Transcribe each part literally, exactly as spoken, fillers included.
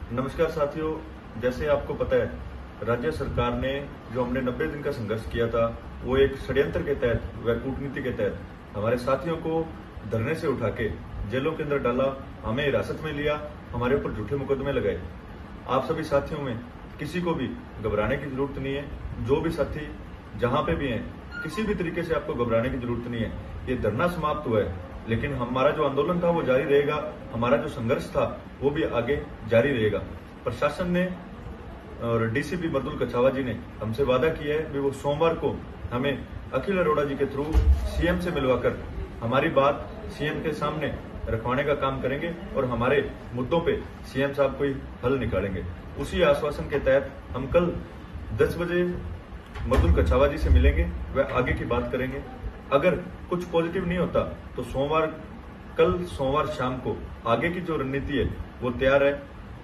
नमस्कार साथियों, जैसे आपको पता है राज्य सरकार ने जो हमने नब्बे दिन का संघर्ष किया था वो एक षड्यंत्र के तहत व कूटनीति के तहत हमारे साथियों को धरने से उठा के जेलों के अंदर डाला, हमें हिरासत में लिया, हमारे ऊपर झूठे मुकदमे लगाए। आप सभी साथियों में किसी को भी घबराने की जरूरत नहीं है। जो भी साथी जहां पे भी हैं, किसी भी तरीके से आपको घबराने की जरूरत नहीं है। ये धरना समाप्त हुआ है, लेकिन हमारा जो आंदोलन था वो जारी रहेगा, हमारा जो संघर्ष था वो भी आगे जारी रहेगा। प्रशासन ने और डीसीपी मृदुल कछावा जी ने हमसे वादा किया है कि वो सोमवार को हमें अखिल अरोड़ा जी के थ्रू सीएम से मिलवाकर हमारी बात सीएम के सामने रखवाने का काम करेंगे और हमारे मुद्दों पे सीएम साहब कोई हल निकालेंगे। उसी आश्वासन के तहत हम कल दस बजे मृदुल कछावा जी से मिलेंगे व आगे की बात करेंगे। अगर कुछ पॉजिटिव नहीं होता तो सोमवार कल सोमवार शाम को आगे की जो रणनीति है वो तैयार है।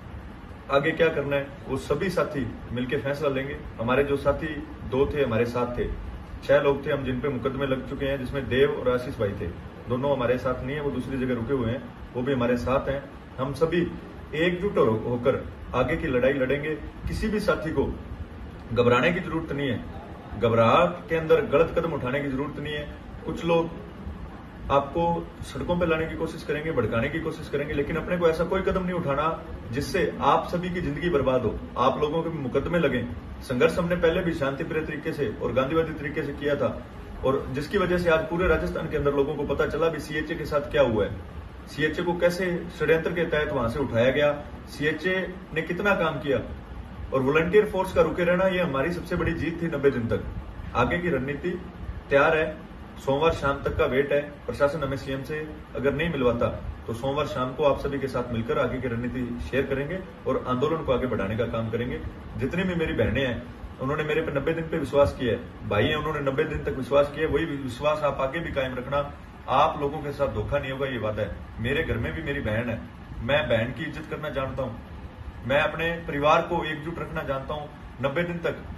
आगे क्या करना है वो सभी साथी मिलकर फैसला लेंगे। हमारे जो साथी दो थे हमारे साथ थे, छह लोग थे हम जिन पे मुकदमे लग चुके हैं, जिसमें देव और आशीष भाई थे। दोनों हमारे साथ नहीं है, वो दूसरी जगह रुके हुए हैं, वो भी हमारे साथ हैं। हम सभी एकजुट होकर आगे की लड़ाई लड़ेंगे। किसी भी साथी को घबराने की जरूरत नहीं है, घबराहट के अंदर गलत कदम उठाने की जरूरत नहीं है। कुछ लोग आपको सड़कों पर लाने की कोशिश करेंगे, भड़काने की कोशिश करेंगे, लेकिन अपने को ऐसा कोई कदम नहीं उठाना जिससे आप सभी की जिंदगी बर्बाद हो, आप लोगों के मुकदमे लगे। संघर्ष हमने पहले भी शांतिप्रिय तरीके से और गांधीवादी तरीके से किया था, और जिसकी वजह से आज पूरे राजस्थान के अंदर लोगों को पता चला भी सीएचए के साथ क्या हुआ है, सीएचए को कैसे षड्यंत्र के तहत वहां से उठाया गया, सीएचए ने कितना काम किया। और वॉलंटियर फोर्स का रुके रहना ये हमारी सबसे बड़ी जीत थी नब्बे दिन तक। आगे की रणनीति तैयार है, सोमवार शाम तक का वेट है। प्रशासन हमें सीएम से अगर नहीं मिलवाता तो सोमवार शाम को आप सभी के साथ मिलकर आगे की रणनीति शेयर करेंगे और आंदोलन को आगे बढ़ाने का काम करेंगे। जितनी भी मेरी बहनें हैं उन्होंने मेरे पे नब्बे दिन पे विश्वास किया है, भाई है उन्होंने नब्बे दिन तक विश्वास किया है, वही विश्वास आप आगे भी कायम रखना। आप लोगों के साथ धोखा नहीं होगा, ये वादा है। मेरे घर में भी मेरी बहन है, मैं बहन की इज्जत करना जानता हूं, मैं अपने परिवार को एकजुट रखना जानता हूं। नब्बे दिन तक